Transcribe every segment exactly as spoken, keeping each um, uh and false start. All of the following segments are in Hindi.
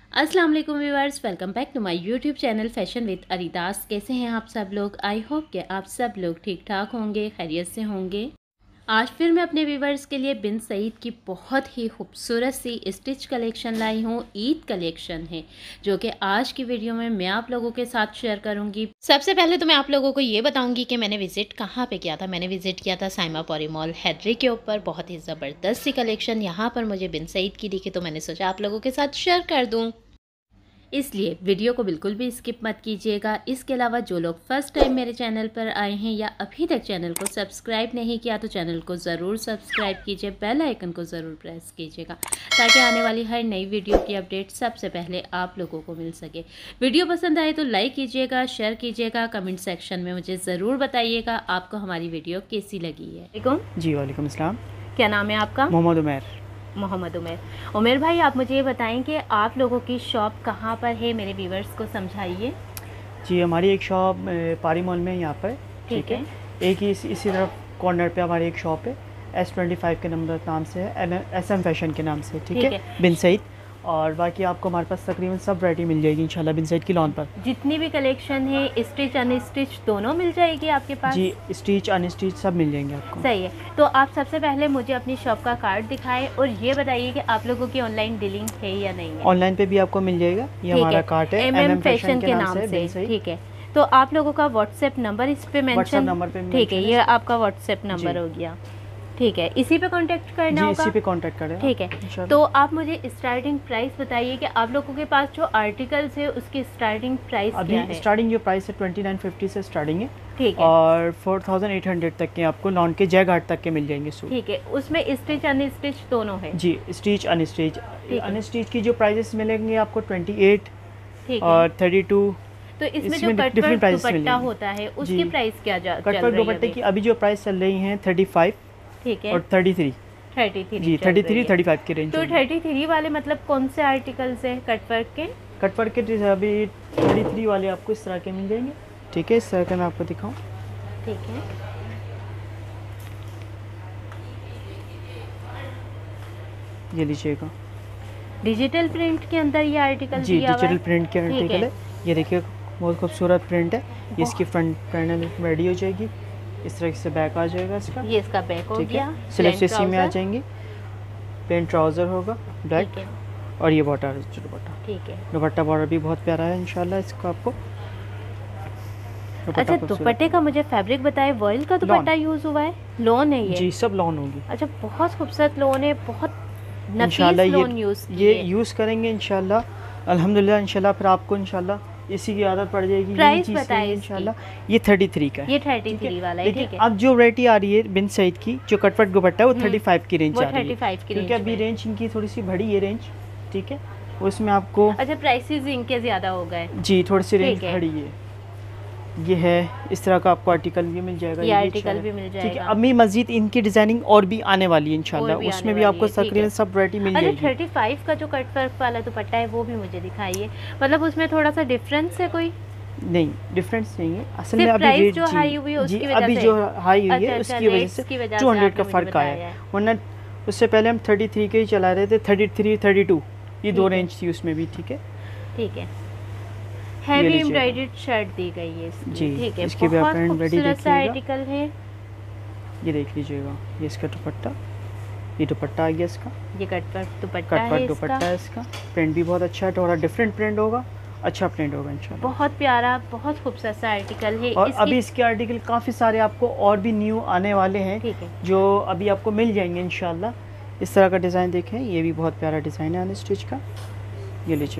अस्सलाम वालेकुम viewers, welcome back to my YouTube channel fashion with Aridas. कैसे हैं आप सब लोग? आई होप कि आप सब लोग ठीक ठाक होंगे, खैरियत से होंगे। आज फिर मैं अपने व्यूवर्स के लिए बिन सईद की बहुत ही खूबसूरत सी स्टिच कलेक्शन लाई हूँ। ईद कलेक्शन है जो कि आज की वीडियो में मैं आप लोगों के साथ शेयर करूँगी। सबसे पहले तो मैं आप लोगों को ये बताऊँगी कि मैंने विज़िट कहाँ पे किया था। मैंने विज़िट किया था साइमा पॉरी मॉल हैदरी के ऊपर। बहुत ही ज़बरदस्त सी कलेक्शन यहाँ पर मुझे बिन सईद की दिखी तो मैंने सोचा आप लोगों के साथ शेयर कर दूँ, इसलिए वीडियो को बिल्कुल भी स्किप मत कीजिएगा। इसके अलावा जो लोग फर्स्ट टाइम मेरे चैनल पर आए हैं या अभी तक चैनल को सब्सक्राइब नहीं किया तो चैनल को ज़रूर सब्सक्राइब कीजिए, बेल आइकन को ज़रूर प्रेस कीजिएगा ताकि आने वाली हर नई वीडियो की अपडेट सबसे पहले आप लोगों को मिल सके। वीडियो पसंद आए तो लाइक कीजिएगा, शेयर कीजिएगा, कमेंट सेक्शन में मुझे ज़रूर बताइएगा आपको हमारी वीडियो कैसी लगी है। जी वालेकुम अस्सलाम। क्या नाम है आपका? मोहम्मद उमर। मोहम्मद उमर। उमर भाई, आप मुझे ये बताएं कि आप लोगों की शॉप कहाँ पर है, मेरे व्यूवर्स को समझाइए। जी हमारी एक शॉप पारी मॉल में यहाँ पर, ठीक है। एक ही इसी, इसी तरफ कॉर्नर पे हमारी एक शॉप है, एस ट्वेंटी फाइव के नंबर नाम से है, एस एम फैशन के नाम से, ठीक है, बिन सईद। और बाकी आपको हमारे पास तकरीबन सब वैरायटी मिल जाएगी इंशाल्लाह बिन सईद की लॉन पर। जितनी भी कलेक्शन है स्टिच अनस्टिच दोनों मिल जाएगी आपके पास? जी स्टिच अनस्टिच सब मिल जाएंगे आपको। सही है। तो आप सबसे पहले मुझे अपनी शॉप का कार्ड दिखाएं और ये बताइए कि आप लोगों की ऑनलाइन डीलिंग है या नहीं है? ऑनलाइन पे भी आपको मिल जाएगा, ये हमारा कार्ड है एम एम फैशन के नाम से, ठीक है। तो आप लोगों का व्हाट्सएप नंबर इस पे मेंशन, नंबर पे, ठीक है, ये आपका व्हाट्सएप नंबर हो गया, ठीक है। इसी पे कांटेक्ट करना होगा? इसी पे कांटेक्ट करें, ठीक है। तो आप मुझे स्टार्टिंग प्राइस बताइए कि आप लोगों के पास जो आर्टिकल्स है उसकी स्टार्टिंग प्राइस अभी क्या है? स्टार्टिंग जो प्राइस है ट्वेंटी नाइन फिफ्टी से स्टार्टिंग है, ठीक है। और फोर थाउजेंड एट हंड्रेड तक के आपको लॉन के जैग हार्ट तक के मिल जाएंगे सूट, ठीक है। उसमें स्टिच अनस्टिच दोनों है? जी स्टिच अनस्टिच। अनस्टिच की जो प्राइसेस मिलेंगे आपको ट्वेंटी एट और थर्टी टू। तो इसमें जो कटवर्क दुपट्टा होता है उसकी प्राइस क्या जा रही है? कटवर्क दुपट्टे की अभी जो प्राइस चल रही है थर्टी फाइव, ठीक है, और थर्टी थ्री। थर्टी थ्री जी थर्टी थ्री थर्टी फाइव की रेंज। तो थर्टी थ्री वाले मतलब कौन से आर्टिकल्स हैं कटवर्क के? कटवर्क के अभी थर्टी थ्री वाले आपको इस तरह के मिल जाएंगे, ठीक है। इस तरह के मैं आपको दिखाऊं, ठीक है। ये लीजिएगा, डिजिटल प्रिंट के अंदर ये आर्टिकल जी डिजिटल प्रिंट के आर्टिकल है। ये देखिए बहुत खूबसूरत प्रिंट है। ये इसकी फ्रंट पैनल रेडी हो जाएगी, इस तरह से बैक आ जाएगा इसका, ये इसका बैक हो गया। स्लीव्स इसी में आ जाएंगी, प्लेन ट्राउजर होगा ब्लैक, और ये बॉर्डर दुपट्टा, ठीक है। दुपट्टा बॉर्डर भी बहुत प्यारा है इंशाल्लाह इसका आपको। अच्छा, दुपट्टे का मुझे फैब्रिक बताए। वॉइल का दुपट्टा यूज हुआ है? लॉन है ये? जी सब लॉन होगी। अच्छा, बहुत खूबसूरत लॉन है, बहुत इंशाल्लाह ये ये यूज़ करेंगे इंशाल्लाह, अल्हम्दुलिल्लाह। इंशाल्लाह फिर आपको इंशाल्लाह इसी की आदत पड़ जाएगी। प्राइस बताइए इंशाल्लाह। ये थर्टी थ्री का है, ये थर्टी थ्री वाला है, ठीक है। अब जो वैरायटी आ रही है बिन सईद की जो कटवर्क दुपट्टा है वो थर्टी फाइव की रेंज आ रही है, क्योंकि अभी रेंज इनकी थोड़ी सी बढ़ी है रेंज, ठीक है। उसमें आपको अच्छा प्राइसेस इनके ज़्यादा हो गए, जी थोड़ी सी रेंज बढ़ी है। ये है इस तरह का आपको आर्टिकल भी मिल जाएगा, ये आर्टिकल भी मिल जाएगा, ठीक है। अभी मजीद इनकी डिजाइनिंग और भी आने वाली है इंशाल्लाह, उसमें भी आपको तकरीबन सब वैरायटी मिल जाएगी। थर्टी फाइव का जो कटवर्क वाला दुपट्टा है वो भी मुझे दिखाइए, मतलब उसमें थोड़ा सा डिफरेंस है? कोई नहीं डिफरेंस नहीं है असल में। अभी रेट जो हाई हुई है उसकी वजह अभी से, जो हाई हुई है उसकी वजह से टू हंड्रेड का फर्क आया है, वरना उससे पहले हम थर्टी थ्री के ही चला रहे थे, थर्टी थ्री थर्टी टू ये दो रेंज थी उसमें भी, ठीक है। ठीक है। हैवी एम्ब्रॉयडर्ड शर्ट दी गई है इसकी, जी, ठीक है। इसकी बहुत खूबसूरत सा आर्टिकल है, ये देख लीजिएगा। ये इसका दुपट्टा, ये दुपट्टा आ गया इसका, ये कटवर्क दुपट्टा है, कटवर्क दुपट्टा है इसका। प्रिंट भी बहुत अच्छा है, थोड़ा डिफरेंट प्रिंट होगा, अच्छा प्रिंट होगा इंशाल्लाह। बहुत प्यारा, बहुत खूबसूरत सा आर्टिकल है। और अभी इसके आर्टिकल काफ़ी सारे आपको और भी न्यू आने वाले हैं, ठीक है, जो अभी आपको मिल जाएंगे इंशाल्लाह। इस तरह का डिज़ाइन देखें, ये भी बहुत प्यारा डिज़ाइन है अनस्टिच का। ये लीजिए,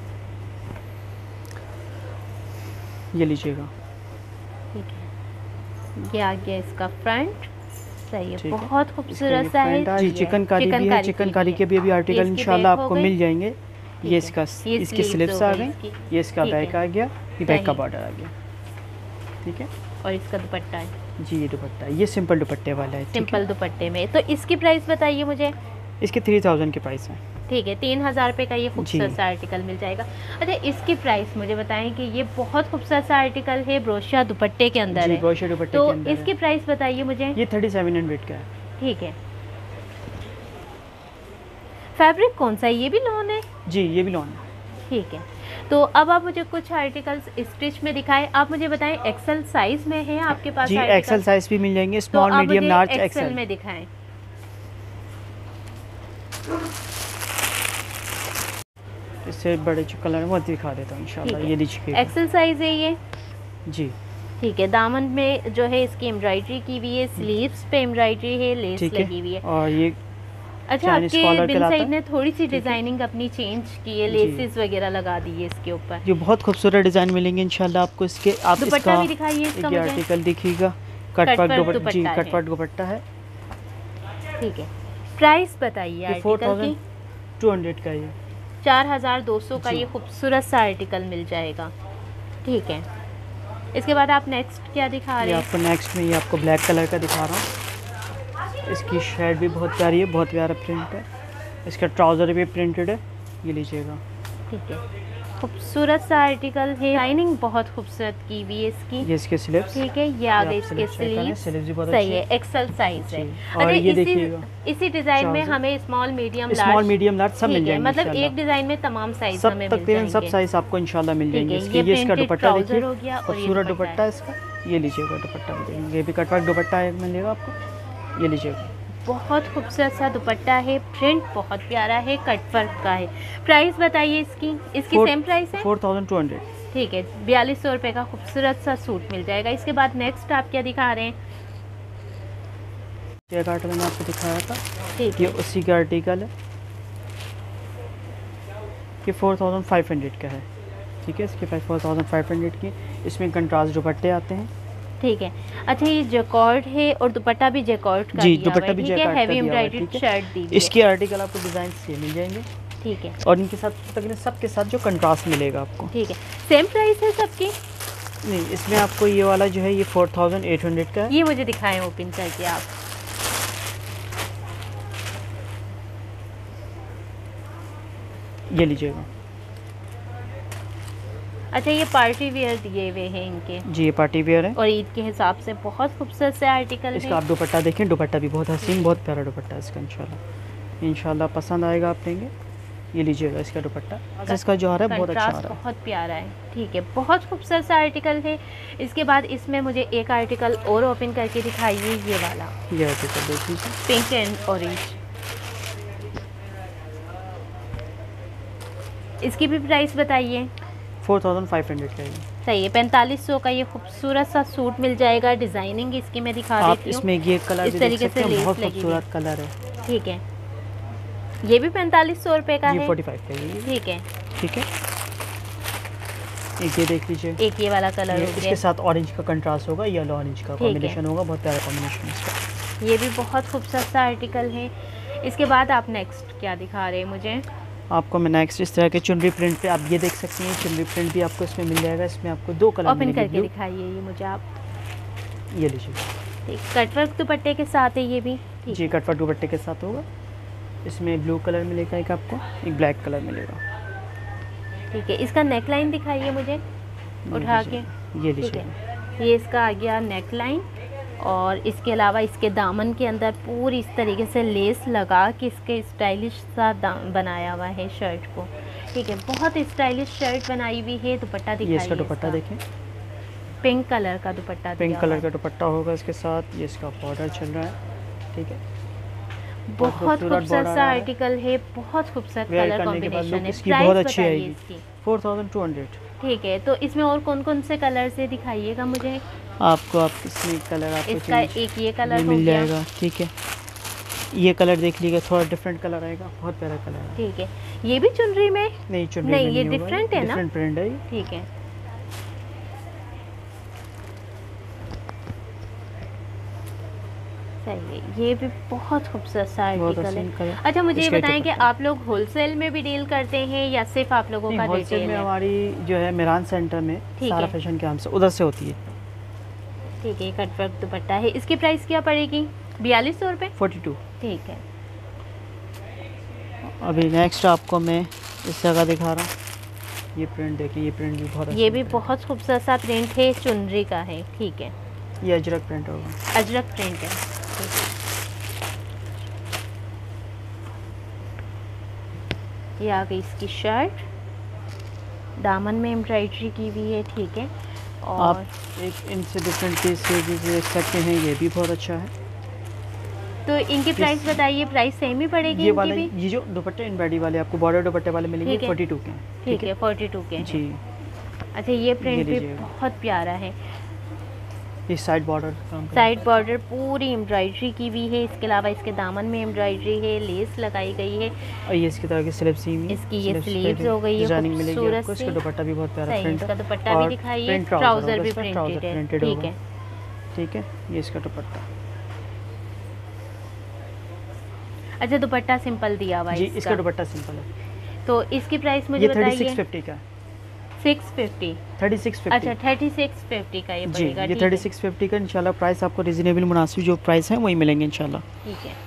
ये लीजिएगा, ठीक है। ये आ गया इसका फ्रंट, सही है, बहुत खूबसूरत सा है। जी चिकनकारी भी है, चिकनकारी के भी अभी आर्टिकल इंशाल्लाह आपको मिल जाएंगे। ये इसका इसकी स्लीव्स आ गई, ये इसका बैक आ गया, ये बैक का बॉर्डर आ गया, ठीक है। और इसका दुपट्टा है, जी ये दुपट्टा, ये सिंपल दुपट्टे वाला है, सिंपल दुपट्टे में। तो इसकी प्राइस बताइए मुझे। इसके थ्री थाउजेंड के प्राइस है, ठीक है। तीन हज़ार रुपये का ये खूबसूरत सा आर्टिकल मिल जाएगा। अच्छा, इसकी प्राइस मुझे बताएं कि ये बहुत खूबसूरत सा आर्टिकल है, ब्रोशिया दुपट्टे के अंदर है, ब्रोशिया दुपट्टे तो के अंदर इसकी प्राइस बताइए मुझे। ये थर्टी सेवन हंड्रेड का है, ठीक है। फैब्रिक कौन सा है? ये भी लॉन है? जी ये भी लॉन है। ठीक है, तो अब आप मुझे कुछ आर्टिकल्स स्टिच में दिखाएं। आप मुझे बताएं एक्सेल साइज में है आपके पास? जी एक्सेल साइज भी मिल जाएंगे, तो स्मॉल आप मीडियम मुझे लार्ज एक्सेल एक्सेल में दिखाएं। इससे बड़े जो कलर है वो दिखा देता हूँ इंशाल्लाह। ये लीजिए एक्सेल साइज है ये जी। ठीक है, दामन में जो है इसकी एम्ब्रॉयडरी की हुई है, स्लीव्स पे एम्ब्रॉयडरी है, लेस लगी हुई है। और ये अच्छा, आपके बिन साइड ने थोड़ी सी डिजाइनिंग अपनी चेंज की है, लेसेस वगैरह लगा दी है इसके ऊपर। ये बहुत खूबसूरत डिजाइन मिलेंगे इंशाल्लाह आपको इसके। आप दुपट्टा भी दिखाइए इसका मुझे। आर्टिकल दिखिएगा, कटवर्क दुपट्टा जी, कटवर्क दुपट्टा है। ठीक है, प्राइस बताइए आर्टिकल की। टू हंड्रेड का ये चार हज़ार दो सौ का ये खूबसूरत सा आर्टिकल मिल जाएगा। ठीक है, इसके बाद आप नेक्स्ट क्या दिखा रहे हैं? आपको नेक्स्ट में ये आपको ब्लैक कलर का दिखा रहा हूँ। इसकी शर्ट भी बहुत प्यारी है, बहुत प्यारा प्रिंट है। इसका ट्राउज़र भी प्रिंटेड है, ये लीजिएगा। ठीक है, खूबसूरत सा आर्टिकल है, लाइनिंग बहुत खूबसूरत की हुई है इसकी। ये इसके स्लीव्स। ठीक है, ये आ गए इसके स्लीव्स। सही है, एक्सेल साइज है। और ये देखिएगा इसी डिजाइन में हमें small medium large small medium large सब मिल जाएंगे। मतलब एक डिजाइन में तमाम साइज सब हमें तकरीबन सब साइज आपको इंशाल्लाह मिल जाएंगे। इसके ये इसका दुपट्टा देखिए, खूबसूरत दुपट्टा है इसका। ये लीजिएगा दुपट्टा भी देंगे, ये भी कटवर्क दुपट्टा है मिलेगा आपको। ये लीजिएगा, बहुत खूबसूरत सा दुपट्टा है, प्रिंट बहुत प्यारा है, कटवर्क का है। प्राइस बताइए इसकी। इसकी सेम प्राइस है फोर थाउजेंड टू हंड्रेड। ठीक है, बयालीस सौ रुपये का खूबसूरत सा सूट मिल जाएगा। इसके बाद नेक्स्ट आप क्या दिखा रहे हैं? ये आर्टिकल मैंने आपको दिखाया था, ठीक ये है, उसी का आर्टिकल है। ये फोर थाउजेंड फाइव हंड्रेड का है। ठीक है, इसके पास फोर थाउजेंड फाइव हंड्रेड की। इसमें कंट्रास्ट दुपट्टे आते हैं। ठीक है। अच्छा, ये जैकॉर्ड है और दुपट्टा भी जैकॉर्ड का जी, दिया दुपट्टा भी ठीक है, जैकॉर्ड का हैवी दिया हुआ है, एम्ब्रॉयडर्ड ठीक है। शर्ट दी हुई है। इसके आर्टिकल आपको डिजाइन से मिल जाएंगे। ठीक है, और इनके साथ तकरीबन सबके साथ जो कंट्रास्ट मिलेगा आपको। ठीक है, सेम प्राइस है सबकी? नहीं, इसमें आपको ये वाला जो है ये फोर थाउजेंड एट हंड्रेड का है। ये मुझे दिखाएं ओपन करके आप। ये लीजिएगा। अच्छा, ये पार्टी वेयर दिए हुए हैं इनके। जी, ये पार्टी वेयर है और ईद के हिसाब से बहुत खूबसूरत से आर्टिकल है। इसका आप दुपट्टा देखें, दुपट्टा भी बहुत हसीन, बहुत प्यारा दुपट्टा है इसका। इंशाल्लाह इंशाल्लाह पसंद आएगा, आप लेंगे। ये लीजिएगा इसका दुपट्टा, इसका जो आ रहा है बहुत अच्छा आ रहा है, बहुत प्यारा है। ठीक है, बहुत खूबसूरत सा आर्टिकल है। इसके बाद इसमें मुझे एक आर्टिकल और ओपन करके दिखाइए, ये वाला। ये आर्टिकल देख लीजिए, पिंक एंड ऑरेंज। इसकी भी प्राइस बताइए। फोर थाउजेंड फाइव हंड्रेड का है। सही है, पैंतालीस सौ का ये खूबसूरत सा सूट मिल जाएगा। डिजाइनिंग इसकी मैं दिखा आप देती हूँ। इसमें ये कलर इस भी तरीके देख सकते से हैं, लेस बहुत लगी हुई। खूबसूरत कलर है। ठीक है, ये भी पैंतालीस सौ रुपये का ये है। फोर्टी फाइव का है ये। ठीक है, ठीक है, एक ये देख लीजिए, एक ये वाला कलर ये हो इसके गया। साथ ऑरेंज का कंट्रास्ट होगा, येलो ऑरेंज का कॉम्बिनेशन होगा, बहुत प्यारा कॉम्बिनेशन इसका। ये भी बहुत खूबसूरत सा आर्टिकल है। इसके बाद आप नेक्स्ट क्या दिखा रहे हैं मुझे? आपको मैं नेक्स्ट इस तरह के चुनरी प्रिंट पे आप ये देख सकते हैं, चुनरी प्रिंट भी आपको इसमें मिल जाएगा। इसमें आपको दो कलर ओपन मिलेंगे, करके दिखाइए ये मुझे आप। ये लीजिए। ठीक, कटवर्क दुपट्टे के साथ है ये भी। ठीक, जी, कटवर्क दुपट्टे के साथ होगा। इसमें ब्लू कलर मिलेगा एक आपको, एक ब्लैक कलर मिलेगा। ठीक है, इसका नेक लाइन दिखाइए मुझे उठा के। ये ठीक लीजिए, है, ये इसका आ गया नेक लाइन। और इसके अलावा इसके दामन के अंदर पूरी इस तरीके से लेस लगा के इसके स्टाइलिश सा बनाया हुआ है शर्ट को। ठीक है, बहुत स्टाइलिश शर्ट बनाई हुई है। दुपट्टा दिखाइए। ये इसका दुपट्टा देखें, पिंक कलर का दुपट्टा, पिंक कलर का दुपट्टा होगा इसके साथ। ये इसका बॉर्डर चल रहा है। ठीक है, बहुत खूबसूरत सा आर्टिकल है, बहुत खूबसूरत कलर कॉम्बिनेशन है। इसकी बहुत अच्छी आएगी, फोर थाउजेंड टू हंड्रेड। ठीक है, तो इसमें और कौन कौन से कलर से दिखाइएगा मुझे? आपको आप इसमें कलर आपको इसका एक ये कलर मिल जाएगा। ठीक है, ये कलर देख लीजिएगा, थोड़ा डिफरेंट कलर आएगा, बहुत प्यारा कलर है। ठीक है, ये भी चुनरी में? नहीं, चुनरी नहीं, में ये नहीं डिफरेंट है ना, डिफरेंट प्रिंट है ये। ठीक है, सही है, ये भी बहुत खूबसूरत सा आर्टिकल है। अच्छा, मुझे ये बताएं कि आप लोग होलसेल में भी डील करते हैं या सिर्फ आप लोगों का होलसेल में? हमारी जो है मेरान सेंटर में सारा फैशन के नाम से उधर से होती है। ठीक है, कटवर्क दुपट्टा है। इसकी प्राइस क्या पड़ेगी? बयालीस सौ रुपये, फोर्टी टू। ठीक है, अभी नेक्स्ट आपको मैं इस जगह दिखा रहा हूँ। ये प्रिंट देखिए, ये प्रिंट भी बहुत, ये भी बहुत खूबसूरत सा प्रिंट है, चुनरी का है। ठीक है, ये अजरक प्रिंट होगा, अजरक प्रिंट है। ये आ गई इसकी शर्ट। दामन में एम्ब्रॉयडरी की हुई है, ठीक है। और आप एक इनसे डिफरेंट पीस देख सकते हैं, ये भी बहुत अच्छा है। तो इनकी प्राइस बताइए, प्राइस सेम ही पड़ेगी ये इनकी वाले भी? ये जो दुपट्टे एम्ब्रॉयडरी वाले आपको बॉर्डर दुपट्टे वाले मिलेंगे फोर्टी टू के, ठीक है, फोर्टी टू के जी। अच्छा, ये प्रिंट भी बहुत प्यारा है। ये साइड बॉर्डर साइड बॉर्डर पूरी एम्ब्रॉयडरी की हुई है। इसके अलावा इसके दामन में एम्ब्रॉयडरी है, लेस लगाई गई है और ये इसकी तरह की स्लीव्स ही है। इसकी ये स्लीव्स हो गई है खूबसूरत सी। इसका दुपट्टा भी बहुत प्यारा प्रिंट है। इसका दुपट्टा भी दिखाइए, ट्राउजर भी प्रिंटेड है, ठीक है ठीक है। ये इसका दुपट्टा, अच्छा दुपट्टा सिंपल दिया हुआ है जी, इसका दुपट्टा सिंपल है। तो इसकी प्राइस मुझे बताइए। ये थर्टी सिक्स फिफ्टी का है। Six fifty thirty six fifty अच्छा थर्टी सिक्स फिफ्टी का ये जी, पड़ेगा। ये थर्टी सिक्स फिफ्टी का इंशाल्लाह प्राइस आपको रिजनेबल मुनासिब जो प्राइस है वही मिलेंगे इंशाल्लाह, ठीक है।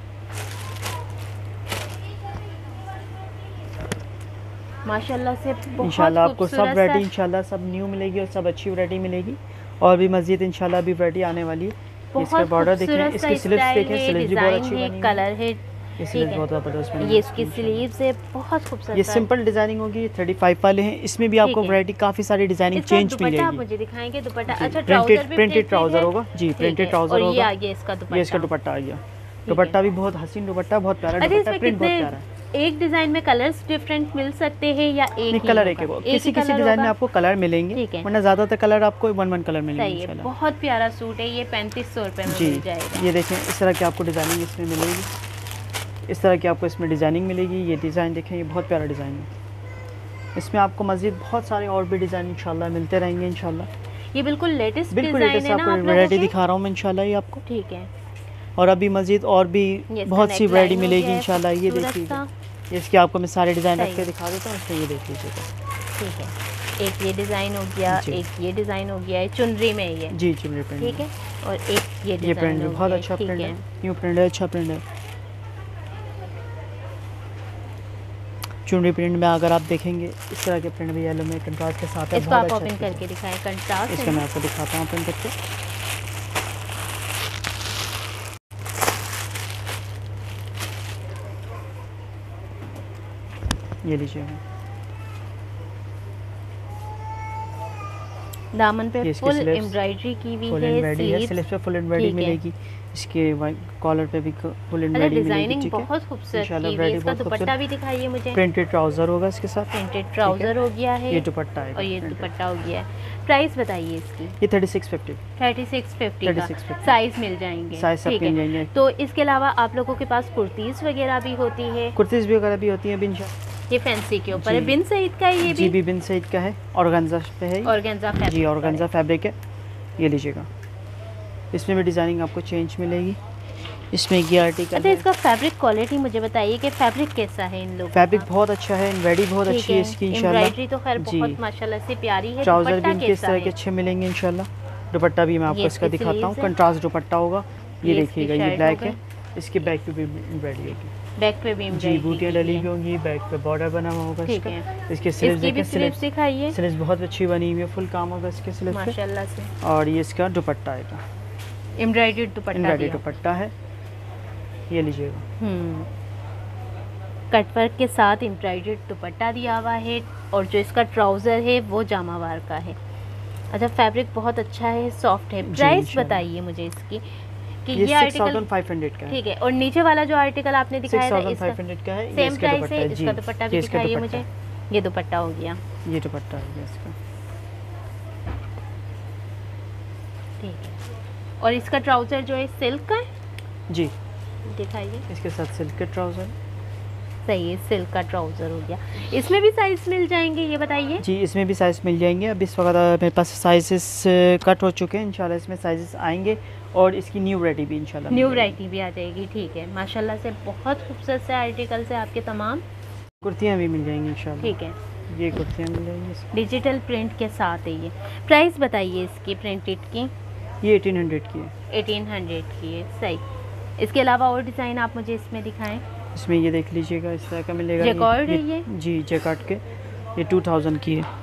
माशाल्लाह से बहुत इंशाल्लाह आपको सब खूबसूरत वैरायटी सा- इंशाल्लाह सब न्यू मिलेगी और सब अच्छी वैरायटी मिलेगी। और भी मजीद इंशाल्लाह अभी वैरायटी आने वाली है। इसका बहुत बॉर्डर देखें, खूबसूरत सा इसकी स्लीव्स स्टाइल देखें, है, स्लीव्स भी बहुत डिजाइन अच्छी है, बनी कलर है, ये ठीक स्लीव्स है। बहुत ज़बरदस्त बनी ये इसकी स्लीव्स है, बहुत खूबसूरत ये सा- सिंपल डिजाइनिंग होगी, थर्टी फाइव वाले हैं। इसमें भी आपको ठीक है। वैरायटी काफ़ी सारी डिजाइनिंग इसका चेंज दुपट्टा आप मिलेगी। मुझे दिखाएंगे दुपट्टा। जी, अच्छा प्रिंटेड ट्राउजर भी प्रिंटेड ट्राउजर है? होगा जी, ठीक प्रिंटेड है। ट्राउजर और ये होगा। आ गया इसका दुपट्टा, ये इसका दुपट्टा आ गया। दुपट्टा भी बहुत हसीन दुपट्टा, बहुत प्यारा अच्छा दुपट्टा, इसमें प्रिंट बहुत कितने प्यारा है। एक डिजाइन में कलर्स डिफरेंट मिल सकते हैं या एक नहीं, ही कलर एक होगा? है, एक ही किसी किसी कलर डिजाइन में होगा? आपको कलर मिलेंगे, ठीक है। वरना ज्यादातर कलर आपको वन वन कलर मिलेंगे सही है, इंशाल्लाह। बहुत प्यारा सूट है ये, पैंतीस सौ रुपए में जी, मिल जाएगा। ये देखें इस तरह की आपको डिजाइनिंग इसमें मिलेगी, इस तरह की आपको इसमें डिजाइनिंग मिलेगी। ये डिज़ाइन देखें, ये बहुत प्यारा डिज़ाइन है। इसमें आपको मज़ीद बहुत सारे और भी डिज़ाइन इंशाल्लाह मिलते रहेंगे इंशाल्लाह। ये बिल्कुल लेटेस्ट बिल्कुल डिजाइन लेटेस्ट है ना आपको आप लोगों वैरायटी के? दिखा रहा हूँ मैं इंशाल्लाह ये आपको, ठीक है। और अभी मज़ीद और भी ये बहुत सी इसका वैरायटी neckline हो मिलेगी गया है, इंशाल्लाह। ये खूबसूरत देखिए, सा। इसके आपको मैं सारे डिज़ाइन सही रख के है। दिखा देता हूँ, इसमें ये देख लीजिएगा। ठीक है, एक ये डिजाइन हो गया, जी। एक ये डिजाइन हो गया है, चुनरी में ये, जी चुनरी प्रिंट, ठीक है। और एक ये ये डिजाइन प्रिंट हो बहुत गया, अच्छा ठीक प्रिंट है। है, न्यू प्रिंट है, अच्छा प्रिंट है। चुनरी प्रिंट में अगर आप देखेंगे इस तरह के प्रिंट भी येलो में कंट्रास्ट के साथ है, इसको बहुत आप अच्छा ओपन प्रिंट करके है। दिखाएं, कंट्रास्ट इसका है मैं ना? आपको दिखाता हूँ ओपन करके। ये लीजिए, दामन पे ये इसके फुल sleeves, एम्ब्रॉयडरी की हुई फुल है, एम्ब्रॉयडरी है, स्लीव्स। स्लीव्स पे फुल एम्ब्रॉयडरी ठीक है। मिलेगी। इसके कॉलर पे भी फुल अरे एम्ब्रॉयडरी मिलेगी, डिजाइनिंग ठीक है। बहुत खूबसूरत इंशाल्लाह की हुई है। वैरायटी इसका बहुत दुपट्टा खूबसूरत। भी दिखाइए मुझे। प्रिंटेड ट्राउजर होगा इसके साथ, प्रिंटेड ट्राउजर हो गया है, ये दुपट्टा है और ये दुपट्टा हो गया है। प्राइस बताइए इसकी। ये thirty six fifty thirty six fifty का थर्टी सिक्स फिफ्टी साइज मिल जाएंगे, साइज सब ठीक मिल है। जाएंगे। तो इसके अलावा आप लोगों के पास कुर्तीज़ वगैरह भी होती है? कुर्तीज़ भी वगैरह भी होती हैं बिन ये फैंसी के ऊपर है, जी। बिन सईद का है ये जी भी? भी बिन सईद का है, ऑर्गेन्जा पे है, ऑर्गेन्जा फैब्रिक जी पर ऑर्गेन्जा है। फैब्रिक है। ये लीजिएगा, इसमें भी डिज़ाइनिंग आपको चेंज मिलेगी। इसमें ये आर्टिकल अच्छा है। इसका फैब्रिक क्वालिटी मुझे बताइए कि फैब्रिक कैसा है इन लोगों फैब्रिक का? बहुत अच्छा है, एम्ब्रॉयडरी बहुत ठीक अच्छी है इसकी इंशाल्लाह। एम्ब्रॉयडरी तो खैर जी। बहुत माशाल्लाह से प्यारी है। ट्राउजर भी दुपट्टा इनके इस कैसा तरह के है? अच्छे मिलेंगे इंशाल्लाह। दुपट्टा भी मैं आपको ये इसका इसकी दिखाता हूँ, sleeves है। कंट्रास्ट दुपट्टा होगा। ये ये इसकी देखिएगा, ये शर्ट ब्लैक हो है, इसके बैक पे भी एम्ब्रॉयडरी होगी। बैक पे भी जी, एम्ब्रॉयडरी बूटियाँ की डली है। हुई होंगी, बैक पे बॉर्डर बना हुआ होगा ठीक इसका। है। इसके स्लीव्स इसकी भी देखें, स्लीव्स स्लीव्स दिखाइए स्लीव्स बहुत अच्छी बनी हुई है, फुल काम होगा इसके स्लीव्स पे। माशाल्लाह से। और ये इसका दुपट्टा आएगा, एम्ब्रॉयडरी दुपट्टा एम्ब्रॉयडरी दिया। दुपट्टा है, ये लीजिएगा। हम्म कटवर्क के साथ एम्ब्रॉयडरी दुपट्टा दिया हुआ है, और जो इसका ट्राउज़र है वो जामावार का है। अच्छा फैब्रिक बहुत अच्छा है, सॉफ्ट है। प्राइस इंशाल्लाह। बताइए मुझे इसकी कि ये ये six article thousand five hundred का है, ठीक है। और नीचे वाला जो आर्टिकल आपने दिखाया था सिक्स थाउजेंड फाइव इसका हंड्रेड का है, ये सेम इसका प्राइस दुपट्टा है? है। जी, इसका दुपट्टा भी ये इसका दिखाइए दुपट्टा मुझे। ये दुपट्टा हो गया, ये दुपट्टा है इसका, ठीक है। और इसका ट्राउज़र जो है सिल्क का है, जी दिखाइए। इसके साथ सिल्क के ट्राउजर। सही है, सिल्क का ट्राउज़र हो गया। इसमें भी साइज मिल जाएंगे, ये बताइए। जी इसमें भी साइज़ मिल जाएंगे। अब इस वक्त मेरे पास साइजेस कट हो चुके हैं, इंशाल्लाह इसमें साइजेस आएंगे और इसकी न्यू वैरायटी भी इंशाल्लाह न्यू मिल जाएगी। वैरायटी भी आ जाएगी, ठीक है। माशाल्लाह से बहुत खूबसूरत से आर्टिकल से आपके तमाम, कुर्तियाँ भी मिल जाएंगी इंशाल्लाह। ठीक है। ये कुर्तियाँ मिल जाएंगी इसकी। डिजिटल प्रिंट के साथ है ये। प्राइस बताइए इसकी प्रिंटेड की। ये एटीन हंड्रेड की है, एटीन हंड्रेड की है, सही। इसके अलावा और डिज़ाइन आप मुझे इसमें दिखाएं। इसमें ये देख लीजिएगा, इस तरह का मिलेगा। जैकार्ड है ये? जी जैकार्ड के, ये टू थाउजेंड की है।